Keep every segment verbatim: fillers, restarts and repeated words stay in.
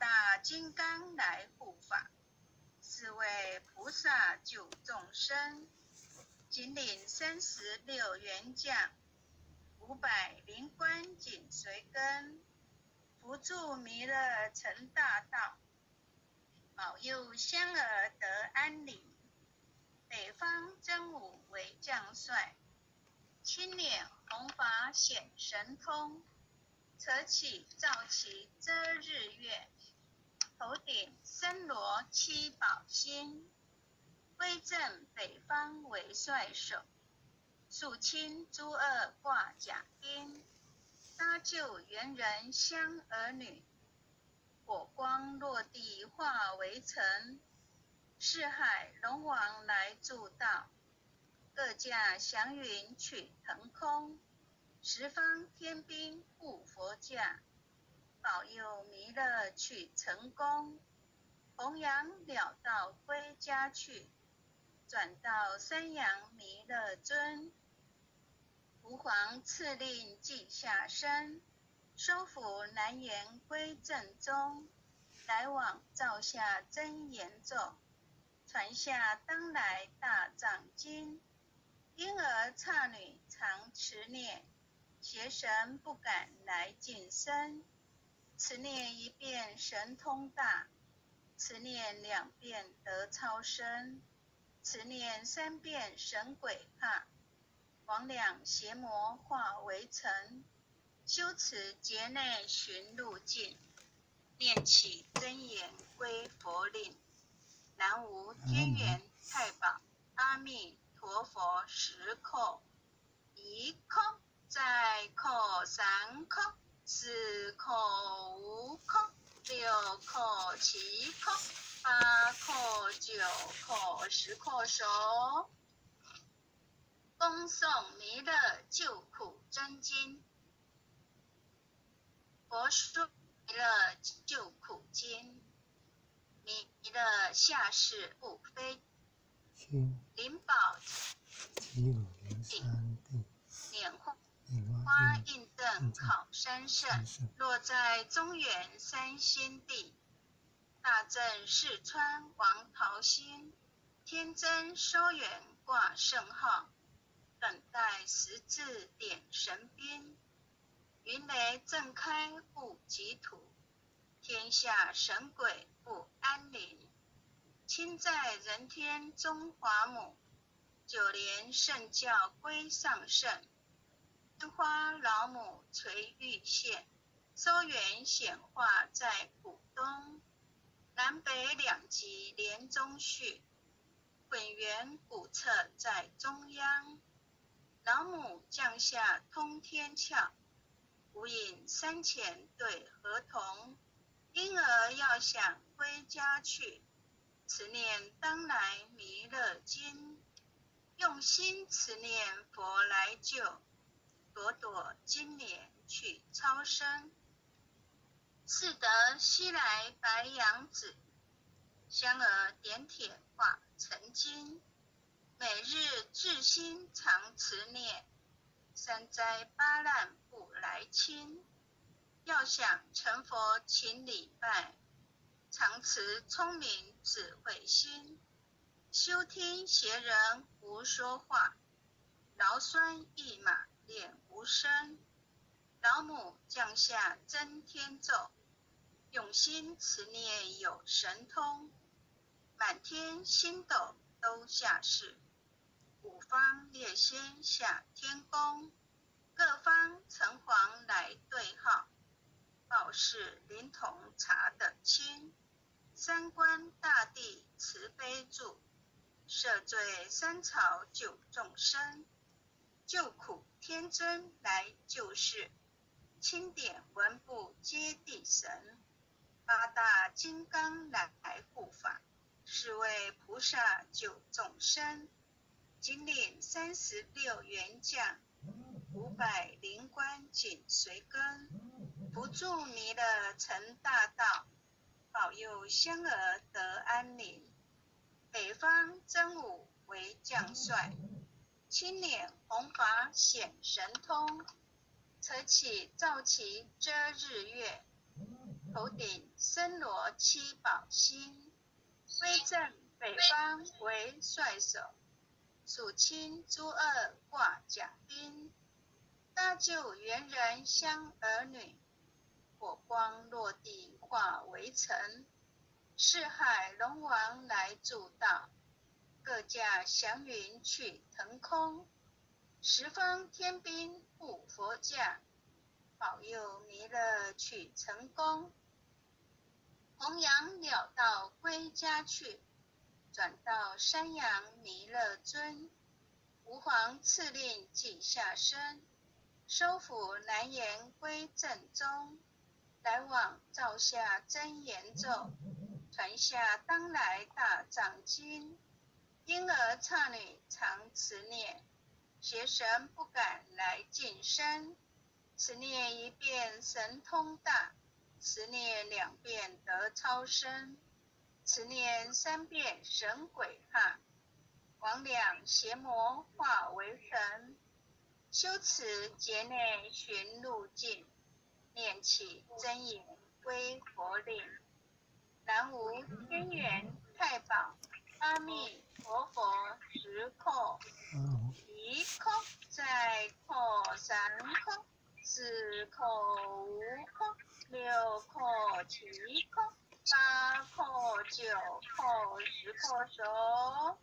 大金刚来护法，是为菩萨救众生。金领三十六元将，五百灵官紧随跟，扶助弥勒成大道，保佑香儿得安宁。北方真武为将帅，青脸红发显神通，扯起照旗遮日月，头顶森罗七宝星，威震北方为帅首，肃清诸恶挂甲钉，搭救猿人香儿女，火光落地化为尘，四海龙王来助道，各驾祥云取腾空，十方天兵护佛驾，保佑弥勒取成功，弘扬了道归家去，转到三阳弥勒尊。吾皇赐令记下身，收服南阎归正中，来往照下真言咒，传下当来大藏经。婴儿刹女常持念，邪神不敢来近身。此念一遍神通大，此念两遍得超生，此念三遍神鬼怕，魍魉邪魔化为尘。修持劫内寻路径，念起真言归佛令。南无天元太保阿弥陀佛十叩，一叩再叩三叩，四叩五叩，六叩七叩，八叩九叩，十叩首。恭诵弥勒救苦真经，佛说弥勒救苦经。弥勒下世不非灵宝顶，拈花印证好山胜，落在中原三仙地。大正四川王桃心，天真收元挂圣号，等待十字点神兵。云雷震开护己土，天下神鬼不安宁。亲在人天中华母，九莲圣教归上圣。莲花老母垂玉线，收元显化在浦东。南北两极连中续，混元古册在中央。老母降下通天窍，无影山前对河童。婴儿要想归家去，此念当来弥勒经。用心此念佛来救，朵朵金莲去超生。是得西来白羊子，香儿点铁化成金。每日至心常持念，三灾八难不来侵。要想成佛请礼拜，常持聪明智慧心。休听邪人胡说话，劳酸一马练无声。老母降下真天咒，用心持念有神通。满天星斗都下世，五方列仙下天宫。各方城隍来对号，报事灵童查得清。三官大帝慈悲助，赦罪三朝救众生。救苦天真来救世，钦点文部接地神。八大金刚来护法，是为菩萨救众生。金领三十六元将，五百灵官紧随跟，扶助弥勒成大道，保佑香儿得安宁。北方真武为将帅，青脸红发显神通，扯起照旗遮日月， 头顶森罗七宝星，威震北方为帅首，蜀清诸恶挂甲兵，搭救猿人香儿女，火光落地化为尘，四海龙王来助道，各驾祥云去腾空，十方天兵护佛驾，保佑弥勒去成功。弘扬了道归家去，转到山阳弥勒尊，吾皇赐令即下生，收服南延归正中，来往照下真言咒，传下当来大藏经，婴儿刹女常持念，邪神不敢来近身，此念一遍神通大，此念两遍得超生，此念三遍神鬼怕，魍魉邪魔化为神，修持劫内寻路径，念起真言归佛令。南无天元太保阿弥陀佛十叩，一叩再叩三叩四叩五叩六叩七叩八叩九叩十叩手。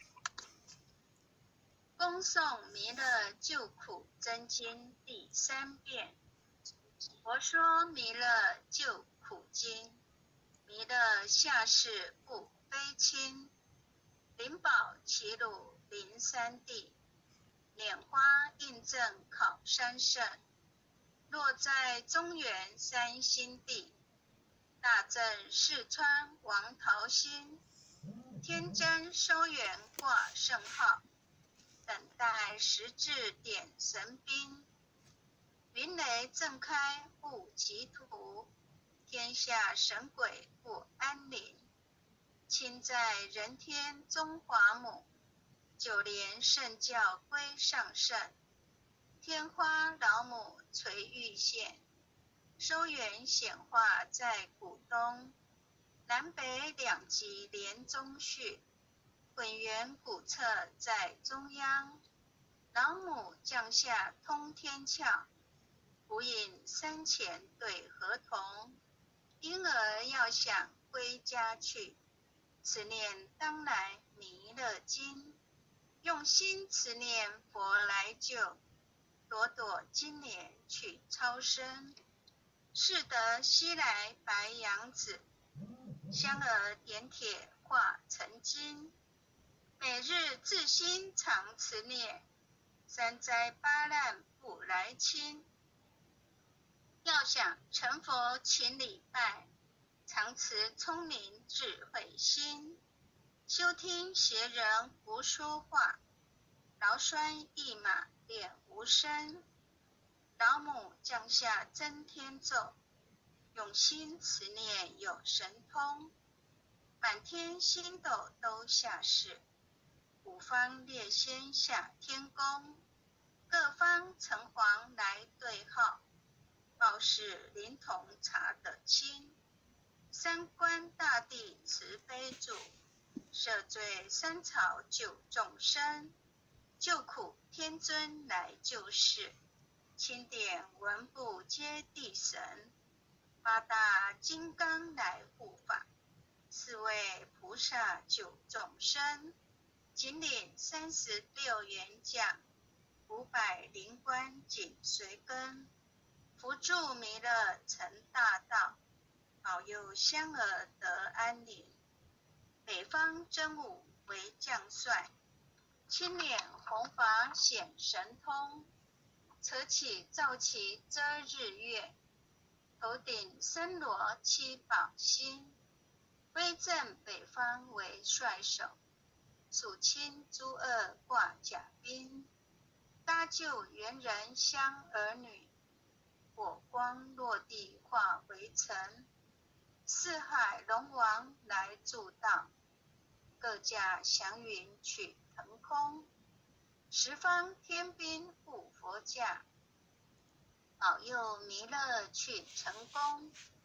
恭诵弥勒救苦真经第三遍。佛说弥勒救苦经，弥勒下世不非亲，灵宝齐鲁灵山地，拈花印证考山胜，落在中原三星地，大正四川王桃心，天真收圆挂圣号，等待时至点神兵，云雷震开护其途，天下神鬼不安宁，亲在人天中华母，九莲圣教归上圣，天花老母垂玉线，收圆显化在古东，南北两极连中续，混元古册在中央，老母降下通天窍，胡引山前对合同，婴儿要想归家去，此念当来弥勒经，用心持念佛来救，朵朵金莲去超生，是得西来白羊子，香儿点铁化成金，每日自心常持念，三灾八难不来侵，要想成佛请礼拜，常持聪明智慧心，休听邪人胡说话，劳酸一马练无声，老母降下真天咒，用心持念有神通，满天星斗都下世，五方列仙下天宫，各方城隍来对号，报事灵童查得清，三官大帝慈悲助，赦罪三草救众生，救苦天尊来救世，钦点文部皆地神，八大金刚来护法，四位菩萨救众生，仅领三十六员将，五百灵官紧随跟，扶助弥勒成大道，保佑香儿得安宁。北方真武为将帅，青脸红发显神通，扯起皂旗遮日月，头顶森罗七宝星，威震北方为帅首，蜀清诸恶挂甲兵，搭救猿人香儿女，火光落地化为尘，四海龙王来助道，各驾祥云去腾空，十方天兵护佛驾，保佑弥勒去成功。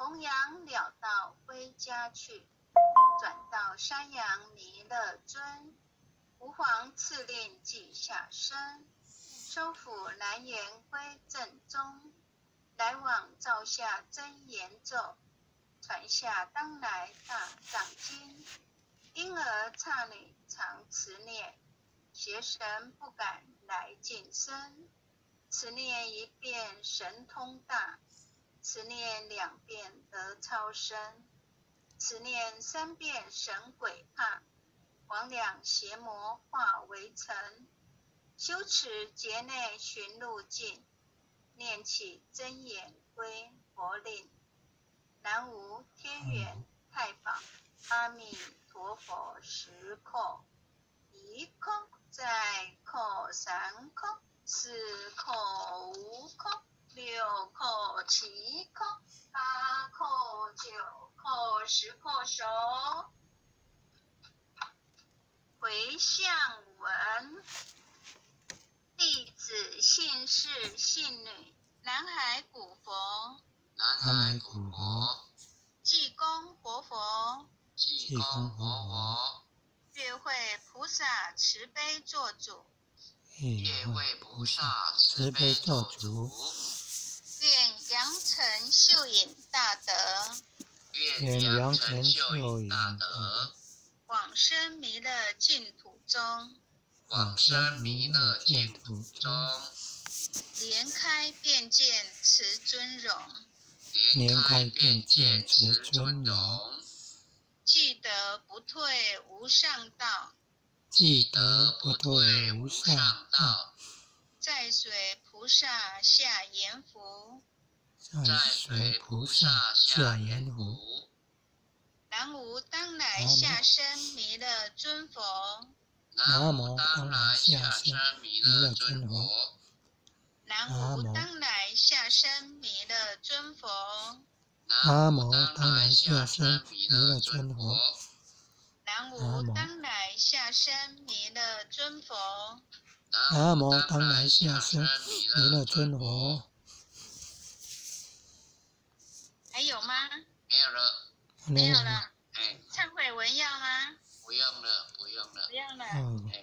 弘扬了道归家去，转到山阳弥勒尊，吾皇赐令即下生，收服南延归正宗，来往照下真言咒，传下当来大藏经，因而刹女常持念，邪神不敢来近身。此念一遍神通大，此念两遍得超生，此念三遍神鬼怕，魍魉邪魔化为尘。修持劫内寻路径，念起真言归佛令。南无天元太保阿弥陀佛十叩，一叩再叩三叩四叩五叩六叩七叩八叩九叩十叩首。回向文：弟子姓氏姓女，南海古佛， 南海古佛， 济公活佛， 济公活佛， 月会菩萨慈悲做主， 月会菩萨慈悲做主， 愿扬尘秀引大德， 愿扬尘秀引大德， 往生弥勒净土中， 往生弥勒净土中， 莲开便见慈尊容， 莲开便见慈尊容， 既得不退无上道， 既得不退无上道， 在水菩萨下阎浮， 在水菩萨下阎浮。 南无当来下生弥勒尊佛， 南无当来下生弥勒尊佛， 南无当来下生弥勒尊佛， 南无当来下生弥勒尊佛， 南无当来下生弥勒尊佛， 南无当来下生弥勒尊佛。 还有吗？ 没有了。 没有了。 哎， 忏悔文要吗？ 不用了，不用了。 不用了。 嗯。